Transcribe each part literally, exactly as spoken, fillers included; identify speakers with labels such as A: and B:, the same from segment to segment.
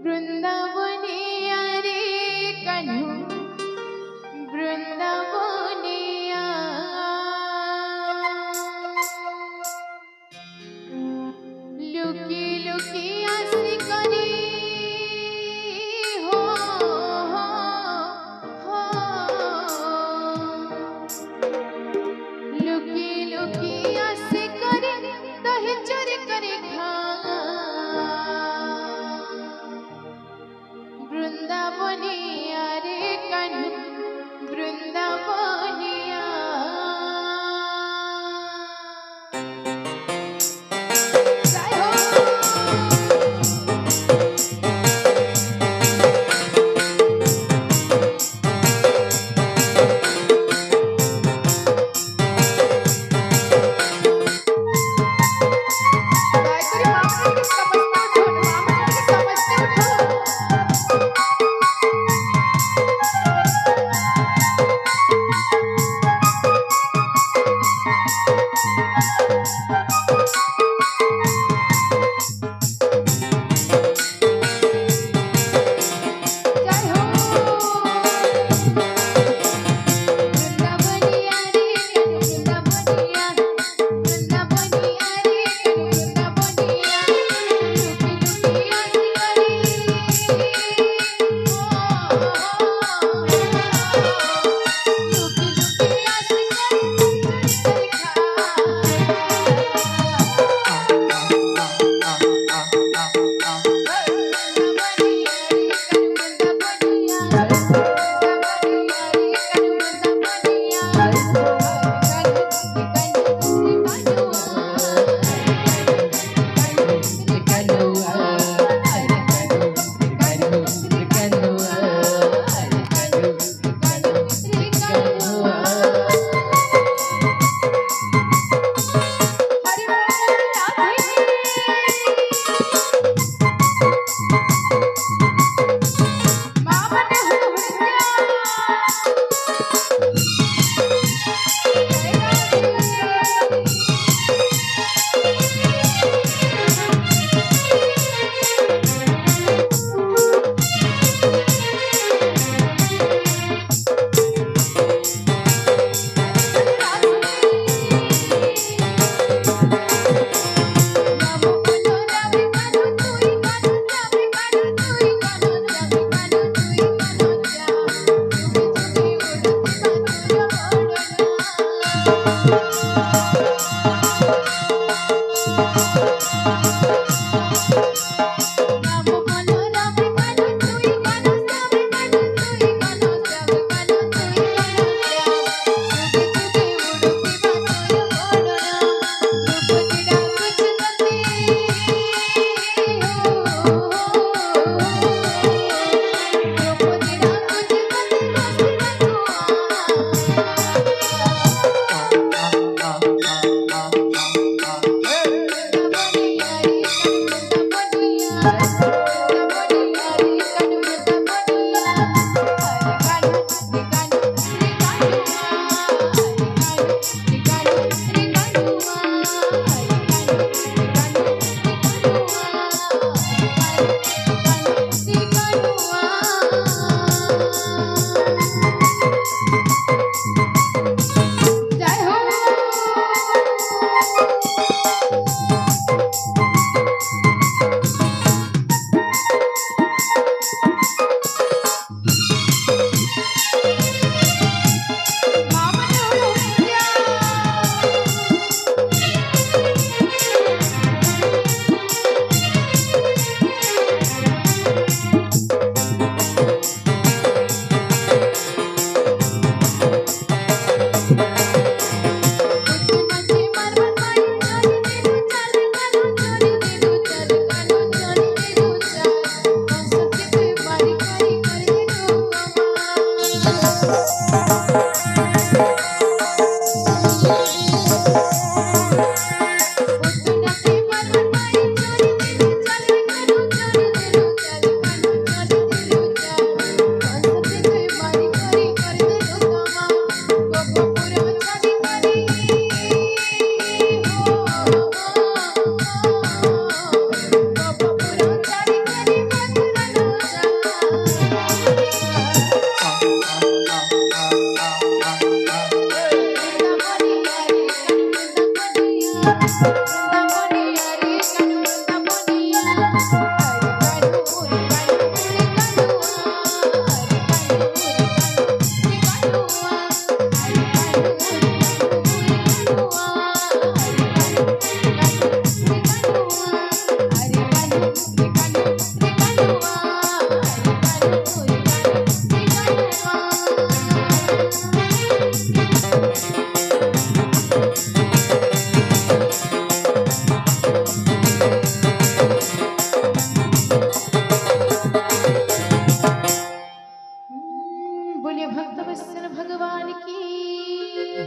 A: वृंदावनिया रे कन्हू वृंदावनिया लुकी लुकी आसी करी हो हो हो लुकी लुकी आसी करी दही चोरी करे खा वृंदावनिया रे कन्हू वृंदावनिया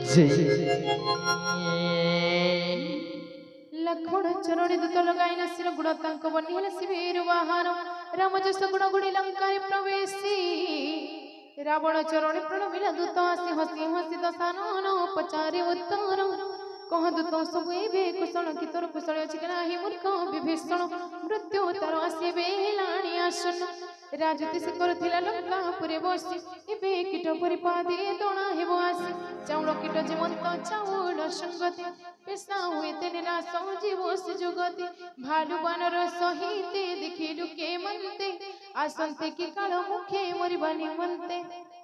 A: लक्ष्मण चरण दूत लगाई नसीर गुण तांक बनी हेले शिवीर वाहन राम जस गुण गुणी लंका प्रवेशी रावण चरण प्रणमिला दूत आसी हसी हसी दशानन पचारे उत्तर कह दूत सब एबे कुशल कि तोर कुशल अछि कि नाही मूर्ख विभीषण मृत्यु तार आसीबे हेलाणी आसन राजती से करुथिला लंका पुरे बसी एबे कीट परिपादे दणा हेबो आसी चाउल कीट जीवंत चाउल संगति पेशा हुए तेने नाश जीव से जुगति भालु बानर सहिते देखिलु के मनते आसंते कि काल मुखे मरिबा निमंते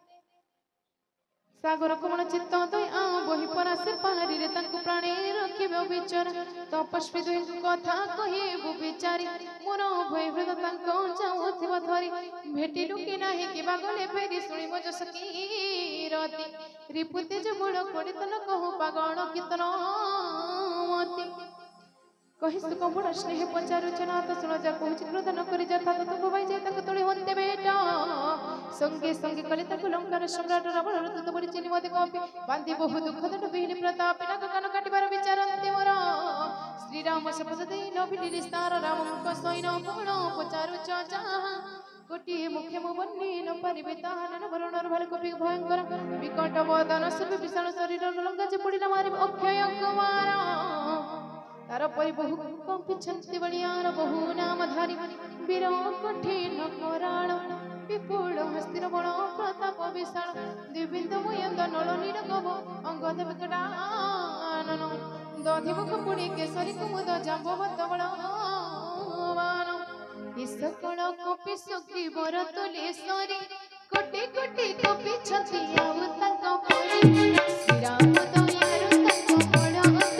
A: सागर कमल चित्त दय आ बहि परासे पारी रे तनको प्राणे रखिबे विचार तपस्वी दुई कथा कहिबु विचारी मोर भय हृद तनको जाउथिबा धरी भेटिलु कि नाही कि बागले फेरी सुनि मो जस की रति रिपुते जे गुण कोडितन कहू पागण कीर्तन मति कहि सुख बड़ स्नेह पचारु चनात सुन जा कहू क्रोध न करि जथा तत भाई जे तक तोड़ी होते बेटा संगे संगे कले तक लंकार सम्राट रावण रत बड़ी चिनि मते कपि बांधी बहु दुख दंड बिहिन प्रताप नक कान काटिबार विचारंते मोर श्री राम शपथ दे नबिली विस्तार राम मुख सैन कोण पचारु चाचा कोटि मुखे मो बन्नी न परिबे ताहन वरणर भाल कपि भयंकर विकट वदन सर्व विशाल शरीर लंका जे पडिला मारि अक्षय कुमार तार परि बहु कंपि छंति बलियार बहु नाम धारी वीर कठिन कराळ विपुल हस्तिर बल प्रताप विशाल दिव्यंत मयंद नल नीरगव अंगद विकटानन दधिमुख पुणी केसरी कुमुद जाम्बवत बलवान सकल कपि सखी वर तुलेश्वरी कोटि कोटि कपि छति आउ तक पड़ी श्री राम दयारु तक बड़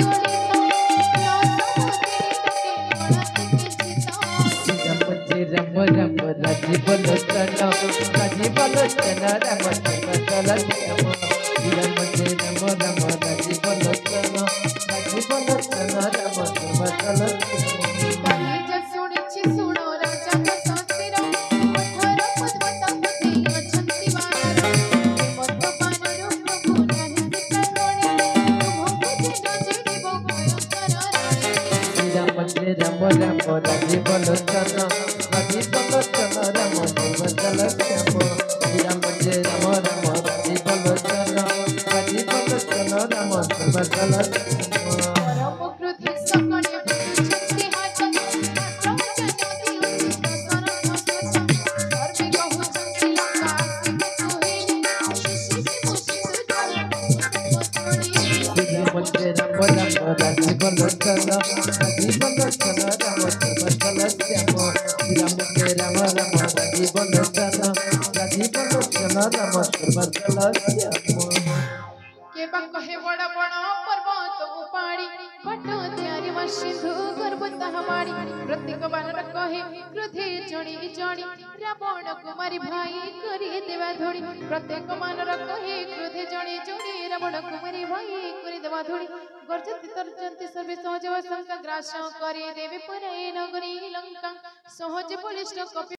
B: रम रम राजीव लोचन राजीव लोचन रम सकल श्याम रम जय रम रम राजीव लोचन राजीव लोचन रम सकल रम रम राजीव लोचन राजीव लोचन रम सकल श्याम राम जय रम रम राजीव लोचन राजीव लोचन रम सकल
A: परम क्रोधी सकल छति हाथ
B: राजीव लोचन राजीव लोचन राम सकल श्याम राम जय राम राम राजीव लोचन राजीव लोचन राम सकल श्याम
A: के बा कहे बड़ा बड़ा पर्वत उपाड़ी बट त्यारी मा सिंधु गर्भ तह माड़ी प्रत्येक बानर कहे क्रोधे चढ़ी चढ़ी रावण कुमारी भाई करी देवा धोड़ी प्रत्येक बानर कहे क्रोधे चढ़ी चढ़ी रावण कुमारी भाई करी देवा धोड़ी गर्जति तर्जन्ति सर्वे सहज शंका ग्रास करे देवे परे नगरी लंका सहज बलिष्ठ कपि